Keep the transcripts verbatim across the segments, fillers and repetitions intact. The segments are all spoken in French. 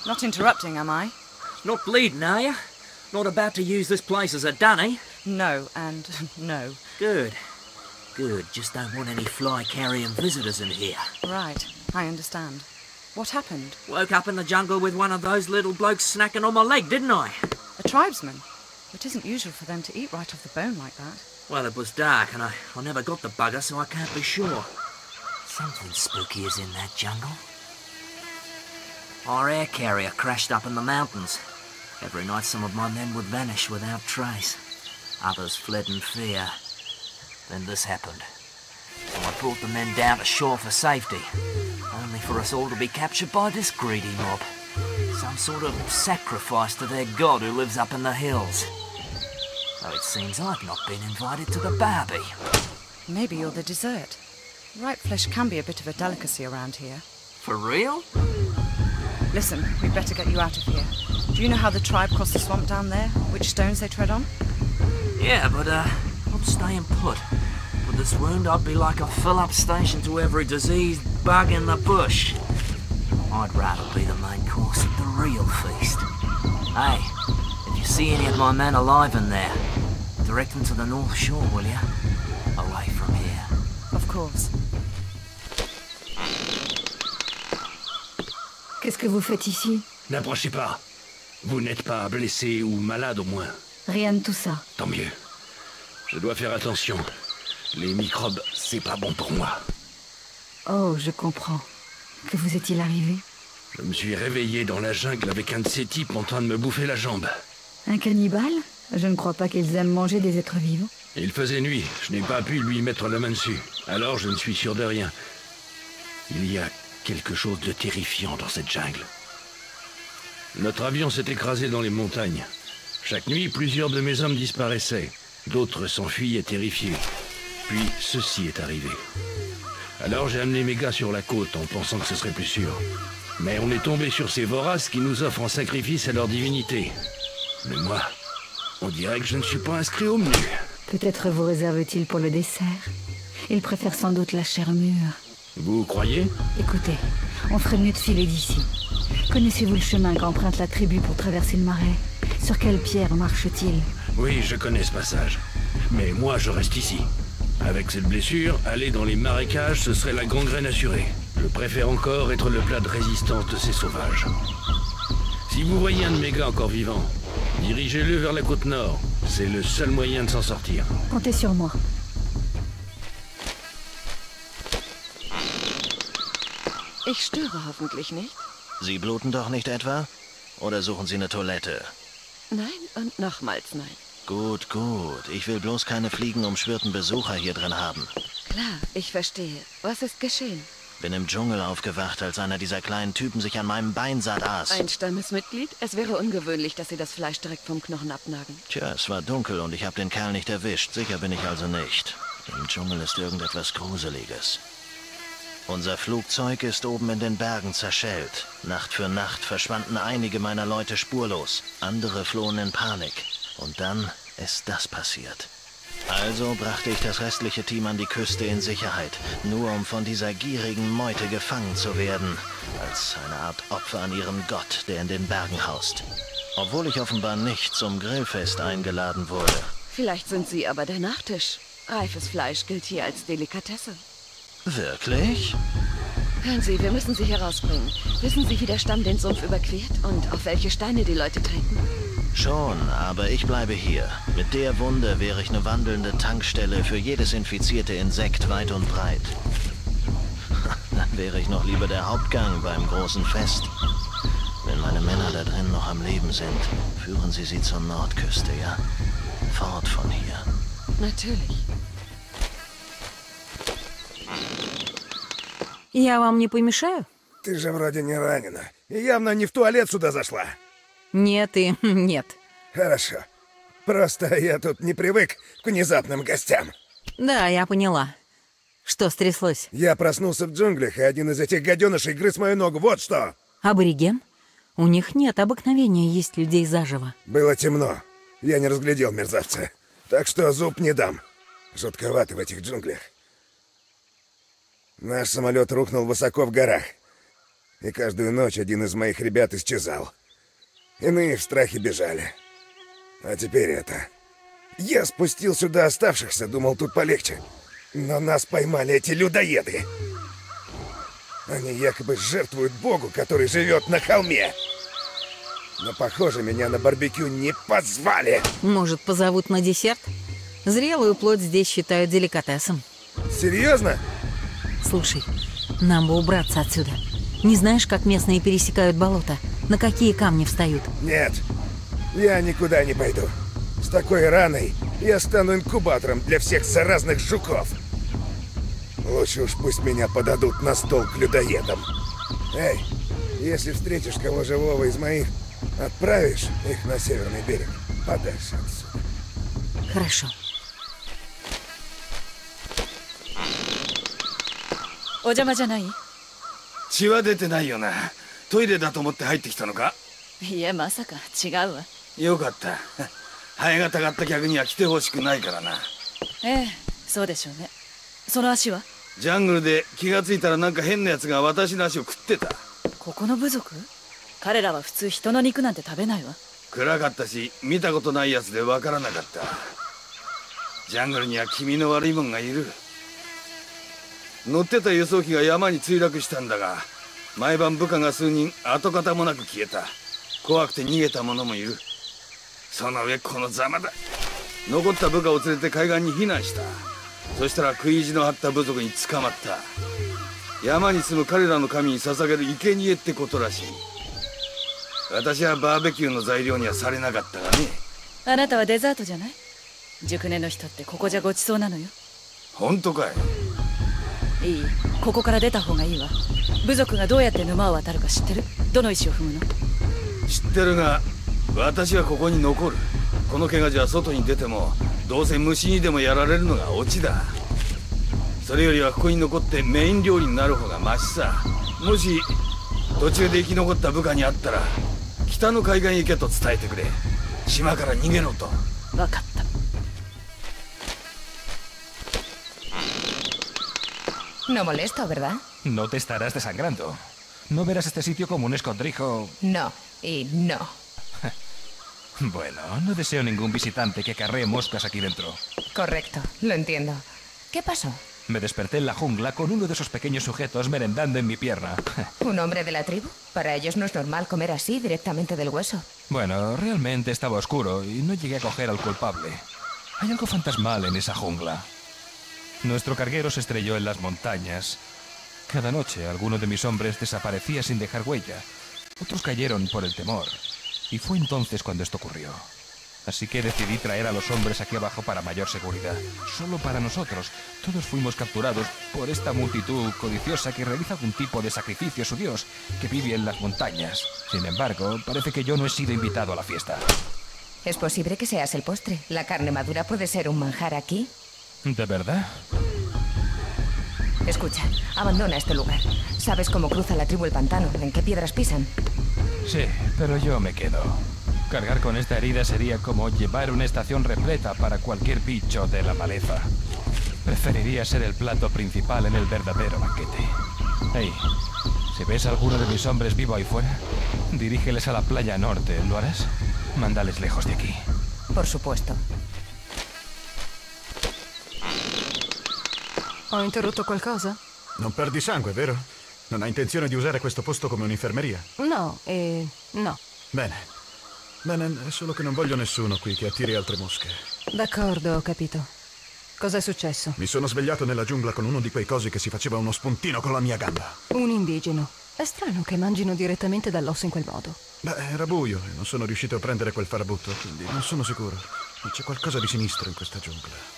Not interrupting, am I? Not bleeding, are you? Not about to use this place as a dunny? No, and no. Good. Good. Just don't want any fly-carrying visitors in here. Right, I understand. What happened? Woke up in the jungle with one of those little blokes snacking on my leg, didn't I? A tribesman? It isn't usual for them to eat right off the bone like that. Well, it was dark, and I, I never got the bugger, so I can't be sure. Something spooky is in that jungle. Our air carrier crashed up in the mountains. Every night some of my men would vanish without trace. Others fled in fear. Then this happened. So I brought the men down to shore for safety, only for us all to be captured by this greedy mob. Some sort of sacrifice to their god who lives up in the hills. So it seems I've not been invited to the barbie. Maybe you're the dessert. Ripe flesh can be a bit of a delicacy around here. For real? Listen, we'd better get you out of here. Do you know how the tribe crossed the swamp down there? Which stones they tread on? Yeah, but uh, I'm staying put. With this wound, I'd be like a fill-up station to every diseased bug in the bush. I'd rather be the main course at the real feast. Hey, if you see any of my men alive in there, direct them to the North Shore, will you? Away from here. Of course. Qu'est-ce que vous faites ici? N'approchez pas. Vous n'êtes pas blessé ou malade au moins. Rien de tout ça. Tant mieux. Je dois faire attention. Les microbes, c'est pas bon pour moi. Oh, je comprends. Que vous est-il arrivé? Je me suis réveillé dans la jungle avec un de ces types en train de me bouffer la jambe. Un cannibale? Je ne crois pas qu'ils aiment manger des êtres vivants. Il faisait nuit. Je n'ai pas pu lui mettre la main dessus. Alors je ne suis sûr de rien. Il y a quelque chose de terrifiant dans cette jungle. Notre avion s'est écrasé dans les montagnes. Chaque nuit, plusieurs de mes hommes disparaissaient. D'autres s'enfuyaient terrifiés. Puis, ceci est arrivé. Alors j'ai amené mes gars sur la côte en pensant que ce serait plus sûr. Mais on est tombé sur ces voraces qui nous offrent en sacrifice à leur divinité. Mais moi, on dirait que je ne suis pas inscrit au menu. Peut-être vous réserve-t-il pour le dessert. Il préfère sans doute la chair mûre. Vous croyez? Écoutez, on ferait mieux de filer d'ici. Connaissez-vous le chemin qu'emprunte la tribu pour traverser le marais? Sur quelle pierre marche-t-il? Oui, je connais ce passage. Mais moi, je reste ici. Avec cette blessure, aller dans les marécages, ce serait la gangrène assurée. Je préfère encore être le plat de résistance de ces sauvages. Si vous voyez un de mes gars encore vivant, dirigez-le vers la côte nord. C'est le seul moyen de s'en sortir. Comptez sur moi. Ich störe hoffentlich nicht. Sie bluten doch nicht etwa? Oder suchen Sie eine Toilette? Nein und nochmals nein. Gut, gut. Ich will bloß keine fliegenumschwirrten Besucher hier drin haben. Klar, ich verstehe. Was ist geschehen? Bin im Dschungel aufgewacht, als einer dieser kleinen Typen sich an meinem Beinsaat aß. Ein Stammesmitglied? Es wäre ungewöhnlich, dass Sie das Fleisch direkt vom Knochen abnagen. Tja, es war dunkel und ich habe den Kerl nicht erwischt. Sicher bin ich also nicht. Im Dschungel ist irgendetwas Gruseliges. Unser Flugzeug ist oben in den Bergen zerschellt. Nacht für Nacht verschwanden einige meiner Leute spurlos. Andere flohen in Panik. Und dann ist das passiert. Also brachte ich das restliche Team an die Küste in Sicherheit, nur um von dieser gierigen Meute gefangen zu werden, als eine Art Opfer an ihren Gott, der in den Bergen haust. Obwohl ich offenbar nicht zum Grillfest eingeladen wurde. Vielleicht sind Sie aber der Nachtisch. Reifes Fleisch gilt hier als Delikatesse. Wirklich? Hören Sie, wir müssen Sie hier rausbringen. Wissen Sie, wie der Stamm den Sumpf überquert und auf welche Steine die Leute treten? Schon, aber ich bleibe hier. Mit der Wunde wäre ich eine wandelnde Tankstelle für jedes infizierte Insekt weit und breit. Dann wäre ich noch lieber der Hauptgang beim großen Fest. Wenn meine Männer da drin noch am Leben sind, führen Sie sie zur Nordküste, ja? Fort von hier. Natürlich. Я вам не помешаю? Ты же вроде не ранена. И явно не в туалет сюда зашла. Нет и нет. Хорошо. Просто я тут не привык к внезапным гостям. Да, я поняла. Что стряслось? Я проснулся в джунглях, и один из этих гаденышей грыз мою ногу. Вот что! Абориген? У них нет обыкновения есть людей заживо. Было темно. Я не разглядел мерзавца. Так что зуб не дам. Жутковато в этих джунглях. Наш самолет рухнул высоко в горах. И каждую ночь один из моих ребят исчезал. Иные в страхе бежали. А теперь это... Я спустил сюда оставшихся, думал, тут полегче. Но нас поймали эти людоеды. Они якобы жертвуют богу, который живет на холме. Но, похоже, меня на барбекю не позвали. Может, позовут на десерт? Зрелую плоть здесь считают деликатесом. Серьезно? Слушай, нам бы убраться отсюда. Не знаешь, как местные пересекают болото? На какие камни встают? Нет, я никуда не пойду. С такой раной я стану инкубатором для всех заразных жуков. Лучше уж пусть меня подадут на стол к людоедам. Эй, если встретишь кого живого из моих, отправишь их на северный берег, подальше отсюда. Хорошо. お邪魔じゃない？ 血は出てないよな。トイレだと思って入ってきたのか？ いや、まさか違うわ。 よかった。ハエがたがった客には来てほしくないからな。 ええ、そうでしょうね。その足は？ ジャングルで気がついたらなんか変なやつが私の足を食ってた。 ここの部族？彼らは普通人の肉なんて食べないわ。 暗かったし見たことないやつでわからなかった。ジャングルには気味の悪いもんがいる。乗ってた輸送機が山に墜落したんだが、毎晩部下が数人跡形もなく消えた。怖くて逃げた者もいる。その上このざまだ。残った部下を連れて海岸に避難した。そしたら食い意地の張った部族に捕まった。山に住む彼らの神に捧げる生贄ってことらしい。私はバーベキューの材料にはされなかったがね。 あなたはデザートじゃない？熟年の人ってここじゃごちそうなのよ。 本当かい？ いい、ここから出た方がいいわ。部族がどうやって沼を渡るか知ってる？どの石を踏むの？ 知ってるが、私はここに残る。この怪我じゃ外に出てもどうせ虫にでもやられるのがオチだ。それよりはここに残ってメイン料理になる方がマシさ。もし途中で生き残った部下に会ったら北の海岸へ行けと伝えてくれ。島から逃げろと。 分かった。 No molesto, ¿verdad? No te estarás desangrando. No verás este sitio como un escondrijo. No, y no. Bueno, no deseo ningún visitante que acarree moscas aquí dentro. Correcto, lo entiendo. ¿Qué pasó? Me desperté en la jungla con uno de esos pequeños sujetos merendando en mi pierna. ¿Un hombre de la tribu? Para ellos no es normal comer así, directamente del hueso. Bueno, realmente estaba oscuro y no llegué a coger al culpable. Hay algo fantasmal en esa jungla. Nuestro carguero se estrelló en las montañas. Cada noche alguno de mis hombres desaparecía sin dejar huella. Otros cayeron por el temor. Y fue entonces cuando esto ocurrió. Así que decidí traer a los hombres aquí abajo para mayor seguridad. Solo para nosotros. Todos fuimos capturados por esta multitud codiciosa que realiza algún tipo de sacrificio a su dios, que vive en las montañas. Sin embargo, parece que yo no he sido invitado a la fiesta. Es posible que seas el postre. La carne madura puede ser un manjar aquí. ¿De verdad? Escucha, abandona este lugar. ¿Sabes cómo cruza la tribu el pantano? ¿En qué piedras pisan? Sí, pero yo me quedo. Cargar con esta herida sería como llevar una estación repleta para cualquier bicho de la maleza. Preferiría ser el plato principal en el verdadero banquete. Hey, si ves a alguno de mis hombres vivo ahí fuera, dirígeles a la playa norte, ¿lo harás? Mándales lejos de aquí. Por supuesto. Ho interrotto qualcosa? Non perdi sangue, vero? Non hai intenzione di usare questo posto come un'infermeria? No, eh... no. Bene. Bene, è solo che non voglio nessuno qui che attiri altre mosche. D'accordo, ho capito. Cos'è successo? Mi sono svegliato nella giungla con uno di quei cosi che si faceva uno spuntino con la mia gamba. Un indigeno. È strano che mangino direttamente dall'osso in quel modo. Beh, era buio e non sono riuscito a prendere quel farabutto, quindi non sono sicuro. C'è qualcosa di sinistro in questa giungla.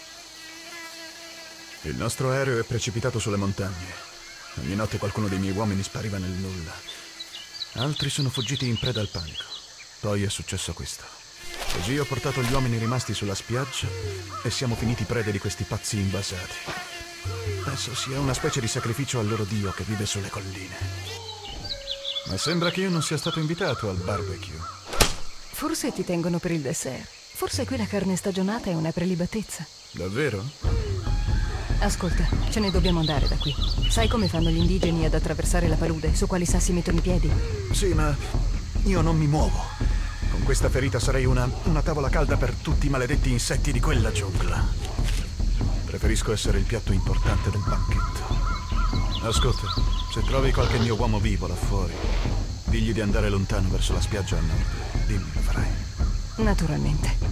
Il nostro aereo è precipitato sulle montagne. Ogni notte qualcuno dei miei uomini spariva nel nulla. Altri sono fuggiti in preda al panico. Poi è successo questo. Così ho portato gli uomini rimasti sulla spiaggia e siamo finiti prede di questi pazzi invasati. Penso sia una specie di sacrificio al loro dio che vive sulle colline. Ma sembra che io non sia stato invitato al barbecue. Forse ti tengono per il dessert. Forse qui la carne stagionata è una prelibatezza. Davvero? Ascolta, ce ne dobbiamo andare da qui. Sai come fanno gli indigeni ad attraversare la palude? Su quali sassi mettono i piedi? Sì, ma io non mi muovo. Con questa ferita sarei una, una tavola calda per tutti i maledetti insetti di quella giungla. Preferisco essere il piatto importante del banchetto. Ascolta, se trovi qualche mio uomo vivo là fuori, digli di andare lontano verso la spiaggia a nord. Dimmi, lo farai. Naturalmente.